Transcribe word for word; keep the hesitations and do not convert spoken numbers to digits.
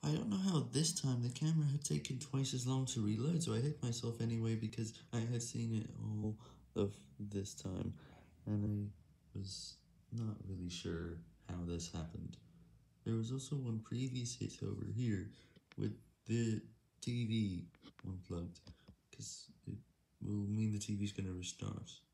I don't know how this time the camera had taken twice as long to reload, so I hit myself anyway because I had seen it all of this time, and I was not really sure how this happened. There was also one previous hit over here with the T V unplugged, because it will mean the T V's gonna restart.